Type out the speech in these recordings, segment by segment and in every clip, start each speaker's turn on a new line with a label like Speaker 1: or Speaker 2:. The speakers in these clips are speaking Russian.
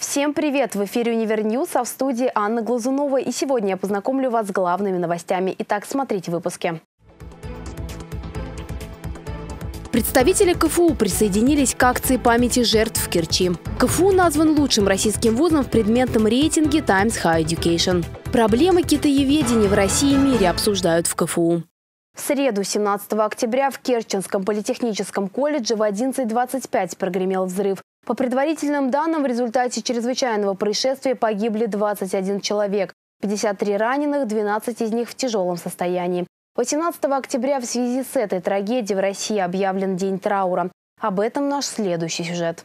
Speaker 1: Всем привет! В эфире Универньюз, а в студии Анна Глазунова. И сегодня я познакомлю вас с главными новостями. Итак, смотрите выпуски. Представители КФУ присоединились к акции памяти жертв в Керчи. КФУ назван лучшим российским вузом в предметном рейтинге Times Higher Education. Проблемы китаеведения в России и мире обсуждают в КФУ. В среду, 17 октября, в Керченском политехническом колледже в 11:25 прогремел взрыв. По предварительным данным, в результате чрезвычайного происшествия погибли 21 человек, 53 раненых, 12 из них в тяжелом состоянии. 18 октября в связи с этой трагедией в России объявлен день траура. Об этом наш следующий сюжет.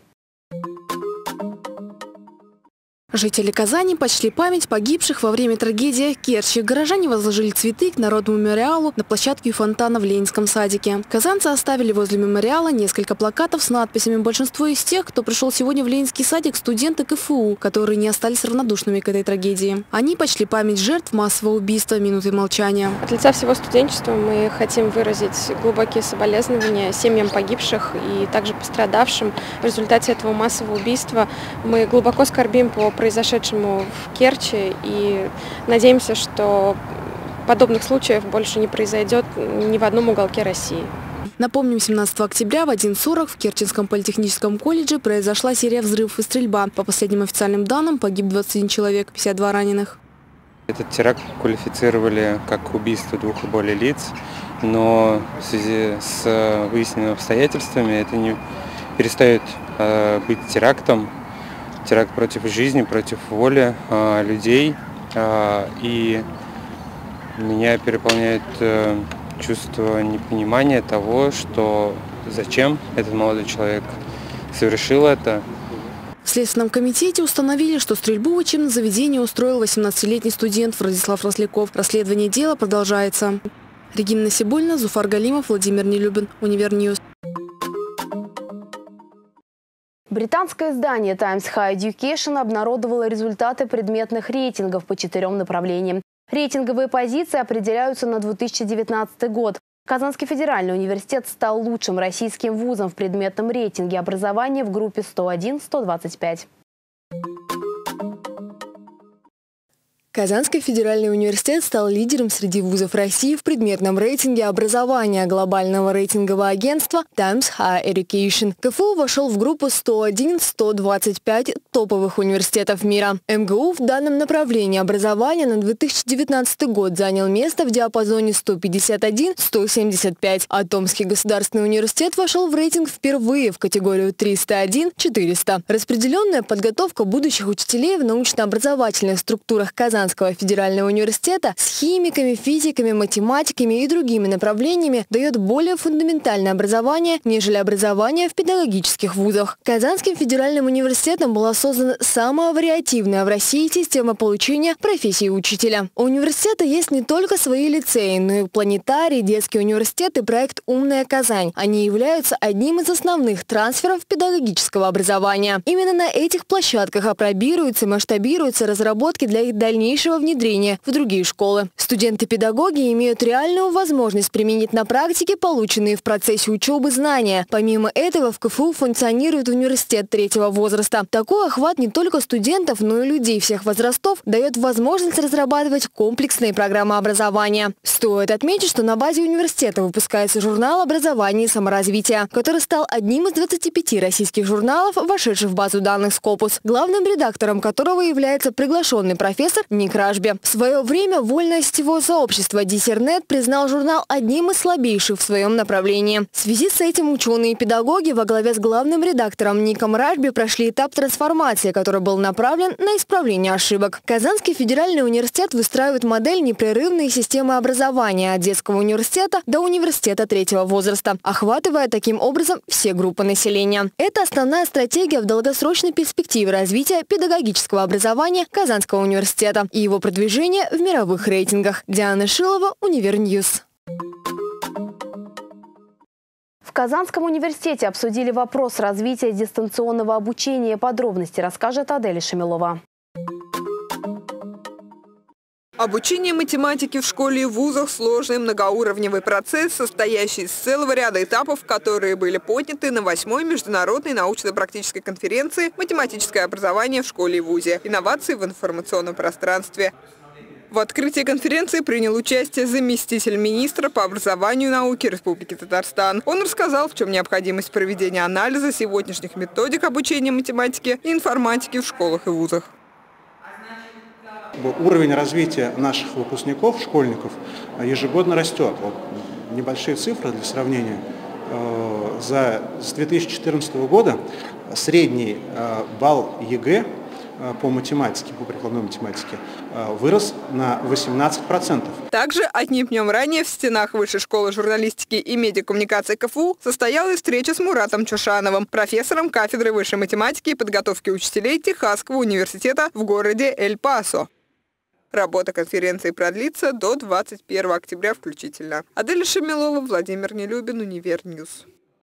Speaker 1: Жители Казани почли память погибших во время трагедии в Керчи. Горожане возложили цветы к Народному мемориалу на площадке у фонтана в Ленинском садике. Казанцы оставили возле мемориала несколько плакатов с надписями. Большинство из тех, кто пришел сегодня в Ленинский садик, студенты КФУ, которые не остались равнодушными к этой трагедии. Они почли память жертв массового убийства минутой молчания.
Speaker 2: От лица всего студенчества мы хотим выразить глубокие соболезнования семьям погибших и также пострадавшим. В результате этого массового убийства мы глубоко скорбим по произошедшему в Керчи и надеемся, что подобных случаев больше не произойдет ни в одном уголке России.
Speaker 1: Напомним, 17 октября в 11:40 в Керченском политехническом колледже произошла серия взрывов и стрельба. По последним официальным данным погиб 21 человек, 52 раненых.
Speaker 3: Этот теракт квалифицировали как убийство 2 и более лиц, но в связи с выясненными обстоятельствами это не перестает быть терактом. Теракт против жизни, против воли людей. И меня переполняет чувство непонимания того, что зачем этот молодой человек совершил это.
Speaker 1: В Следственном комитете установили, что стрельбу в учебном заведении устроил 18-летний студент Владислав Росляков. Расследование дела продолжается. Регина Насибульна, Зуфар Галимов, Владимир Нелюбин, Универньюз. Британское издание Times Higher Education обнародовало результаты предметных рейтингов по 4 направлениям. Рейтинговые позиции определяются на 2019 год. Казанский федеральный университет стал лучшим российским вузом в предметном рейтинге образования в группе 101-125. Казанский федеральный университет стал лидером среди вузов России в предметном рейтинге образования глобального рейтингового агентства Times Higher Education. КФУ вошел в группу 101-125 топовых университетов мира. МГУ в данном направлении образования на 2019 год занял место в диапазоне 151-175, а Томский государственный университет вошел в рейтинг впервые в категорию 301-400. Распределенная подготовка будущих учителей в научно-образовательных структурах Казанского федерального университета с химиками, физиками, математиками и другими направлениями дает более фундаментальное образование, нежели образование в педагогических вузах. Казанским федеральным университетом была создана самая вариативная в России система получения профессии учителя. У университета есть не только свои лицеи, но и планетарий, детский университет и проект «Умная Казань». Они являются одним из основных трансферов педагогического образования. Именно на этих площадках апробируются и масштабируются разработки для их дальнейшего внедрения в другие школы. Студенты-педагоги имеют реальную возможность применить на практике полученные в процессе учебы знания. Помимо этого в КФУ функционирует университет 3-го возраста. Такой охват не только студентов, но и людей всех возрастов дает возможность разрабатывать комплексные программы образования. Стоит отметить, что на базе университета выпускается журнал «Образование и саморазвитие», который стал одним из 25 российских журналов, вошедших в базу данных Scopus, главным редактором которого является приглашенный профессор Ник Рашби. В свое время вольное сетевое сообщество Диссернет признал журнал одним из слабейших в своем направлении. В связи с этим ученые и педагоги во главе с главным редактором Ником Рашби прошли этап трансформации, который был направлен на исправление ошибок. Казанский федеральный университет выстраивает модель непрерывной системы образования от детского университета до университета 3-го возраста, охватывая таким образом все группы населения. Это основная стратегия в долгосрочной перспективе развития педагогического образования Казанского университета и его продвижение в мировых рейтингах. Диана Шилова, Универньюз. В Казанском университете обсудили вопрос развития дистанционного обучения. Подробности расскажет Аделя Шамилова.
Speaker 4: Обучение математики в школе и вузах – сложный многоуровневый процесс, состоящий из целого ряда этапов, которые были подняты на 8-й международной научно-практической конференции «Математическое образование в школе и вузе. Инновации в информационном пространстве». В открытии конференции принял участие заместитель министра по образованию и науке Республики Татарстан. Он рассказал, в чем необходимость проведения анализа сегодняшних методик обучения математике и информатике в школах и вузах.
Speaker 5: Уровень развития наших выпускников, школьников, ежегодно растет. Вот небольшие цифры для сравнения. С 2014 года средний балл ЕГЭ по математике, по прикладной математике, вырос на 18%.
Speaker 4: Также одним днем ранее в стенах Высшей школы журналистики и медиакоммуникации КФУ состоялась встреча с Муратом Чушановым, профессором кафедры высшей математики и подготовки учителей Техасского университета в городе Эль-Пасо. Работа конференции продлится до 21 октября включительно. Адель Шамилова, Владимир Нелюбин, Универньюз.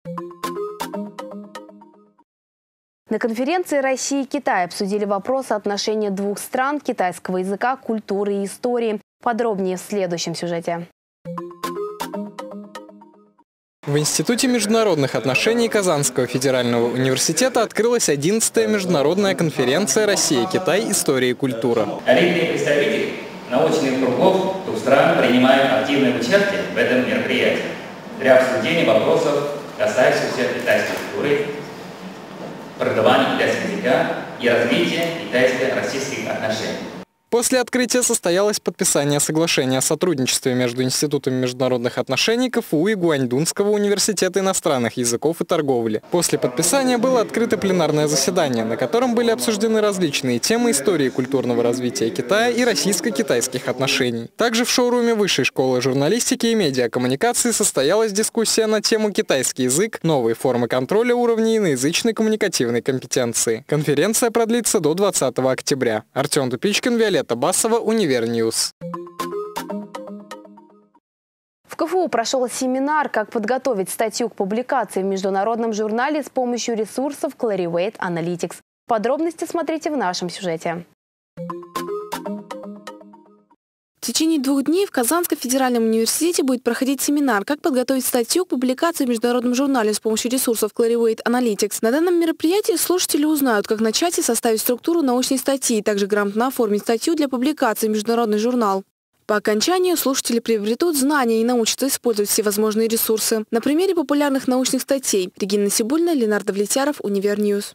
Speaker 6: На конференции России и Китай обсудили вопросы отношений двух стран, китайского языка, культуры и истории. Подробнее в следующем сюжете.
Speaker 7: В Институте международных отношений Казанского федерального университета открылась 11-я международная конференция «Россия и Китай. История и культура».
Speaker 8: Элитные представители научных кругов двух стран принимают активное участие в этом мероприятии для обсуждения вопросов, касающихся китайской культуры, преподавания китайского языка и развития китайско-российских отношений.
Speaker 7: После открытия состоялось подписание соглашения о сотрудничестве между Институтом международных отношений КФУ и Гуаньдунского университета иностранных языков и торговли. После подписания было открыто пленарное заседание, на котором были обсуждены различные темы истории культурного развития Китая и российско-китайских отношений. Также в шоуруме Высшей школы журналистики и медиакоммуникации состоялась дискуссия на тему «Китайский язык. Новые формы контроля уровней иноязычной коммуникативной компетенции». Конференция продлится до 20 октября. Артем Тупичкин, Виолетта Басова, Универньюз.
Speaker 6: В КФУ прошел семинар «Как подготовить статью к публикации в международном журнале с помощью ресурсов Clarivate Analytics». Подробности смотрите в нашем сюжете.
Speaker 9: В течение 2 дней в Казанском федеральном университете будет проходить семинар «Как подготовить статью к публикации в международном журнале с помощью ресурсов Clarivate Analytics». На данном мероприятии слушатели узнают, как начать и составить структуру научной статьи, и также грамотно оформить статью для публикации в международный журнал. По окончанию слушатели приобретут знания и научатся использовать все возможные ресурсы. На примере популярных научных статей. Регина Сибульна, Ленардо Влетяров, Универньюз.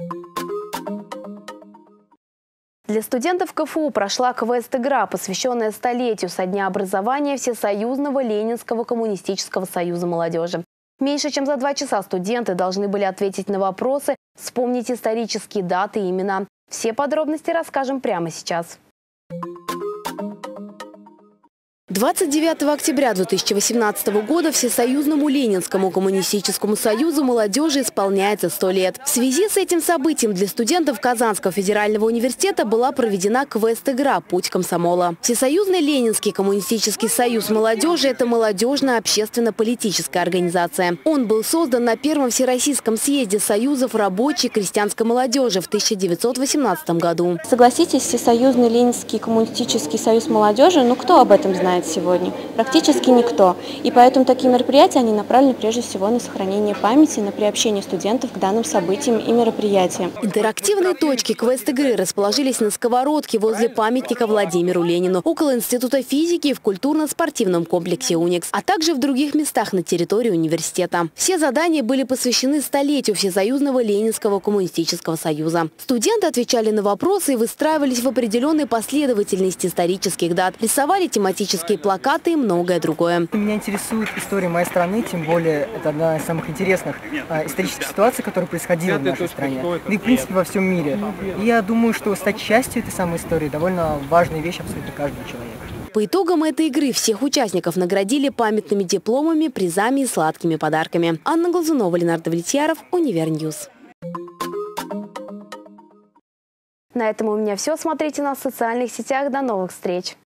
Speaker 6: Для студентов КФУ прошла квест-игра, посвященная столетию со дня образования Всесоюзного Ленинского коммунистического союза молодежи. Меньше чем за 2 часа студенты должны были ответить на вопросы, вспомнить исторические даты и имена. Все подробности расскажем прямо сейчас.
Speaker 9: 29 октября 2018 года Всесоюзному Ленинскому коммунистическому союзу молодежи исполняется 100 лет. В связи с этим событием для студентов Казанского федерального университета была проведена квест-игра «Путь комсомола». Всесоюзный Ленинский коммунистический союз молодежи – это молодежная общественно-политическая организация. Он был создан на Первом Всероссийском съезде союзов рабочей и крестьянской молодежи в 1918 году.
Speaker 10: Согласитесь, Всесоюзный Ленинский коммунистический союз молодежи, кто об этом знает сегодня? Практически никто. И поэтому такие мероприятия, они направлены прежде всего на сохранение памяти, на приобщение студентов к данным событиям и мероприятиям.
Speaker 9: Интерактивные точки квест-игры расположились на сковородке возле памятника Владимиру Ленину, около Института физики и в культурно-спортивном комплексе «Уникс», а также в других местах на территории университета. Все задания были посвящены столетию Всесоюзного Ленинского коммунистического союза. Студенты отвечали на вопросы и выстраивались в определенной последовательности исторических дат, рисовали тематические плакаты и многое другое.
Speaker 11: Меня интересует история моей страны, тем более это одна из самых интересных исторических ситуаций, которая происходила в нашей стране, да и в принципе во всем мире. И я думаю, что стать частью этой самой истории довольно важная вещь абсолютно каждого человека.
Speaker 9: По итогам этой игры всех участников наградили памятными дипломами, призами и сладкими подарками. Анна Глазунова, Ленардо Влетяров, Универньюз.
Speaker 6: На этом у меня все. Смотрите нас в социальных сетях. До новых встреч!